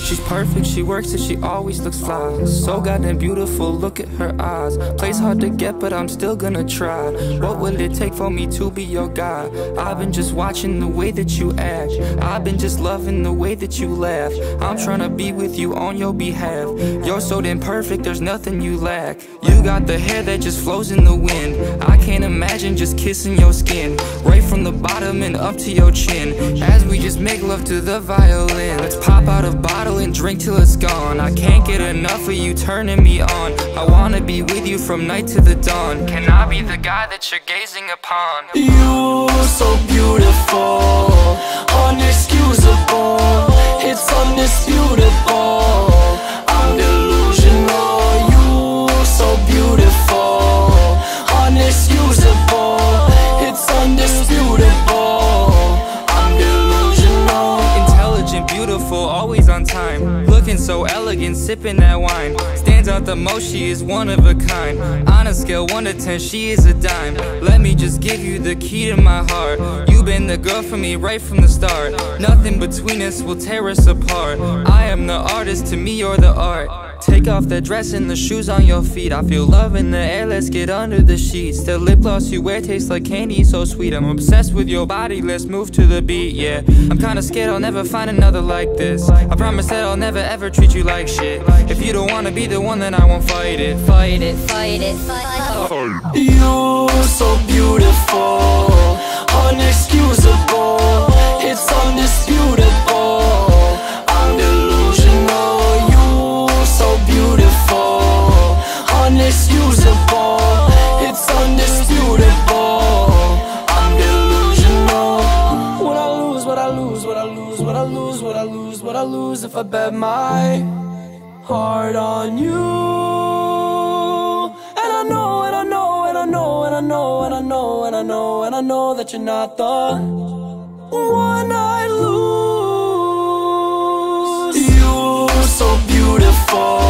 She's perfect, she works and she always looks fly. So goddamn beautiful, look at her eyes. Plays hard to get, but I'm still gonna try. What will it take for me to be your guy? I've been just watching the way that you act. I've been just loving the way that you laugh. I'm tryna be with you on your behalf. You're so damn perfect, there's nothing you lack. You got the hair that just flows in the wind. I can't imagine just kissing your skin, right from the bottom and up to your chin, as we just make love to the violin. Let's pop out a bottle and drink till it's gone. I can't get enough of you turning me on. I wanna be with you from night to the dawn. Can I be the guy that you're gazing upon? You so beautiful, unexcusable, it's undisputable. I'm delusional. You so beautiful, unexcusable, it's undisputable. I'm delusional. Intelligent, beautiful, always on time, looking so elegant, sipping that wine. Stands out the most, she is one of a kind. On a scale 1 to 10, she is a dime. Let me just give you the key to my heart. You've been the girl for me right from the start. Nothing between us will tear us apart. I am the artist, to me you're the art. Take off the dress and the shoes on your feet. I feel love in the air, let's get under the sheets. The lip gloss you wear tastes like candy, so sweet. I'm obsessed with your body, let's move to the beat, yeah. I'm kinda scared I'll never find another like this. I promise that I'll never ever treat you like shit. If you don't wanna be the one, then I won't fight it. Fight it, fight it, fight it. You so beautiful, unexcusable, it's undisputable. I'm delusional. You so beautiful, unexcusable, it's undisputable. I'm delusional. What I lose, what I lose, what I lose, what I lose, what I lose, what I lose if I bet my heart on you. And I know, and I know, and I know, and I know, and I know, and I know, and I know that you're not the one I lose. You so beautiful,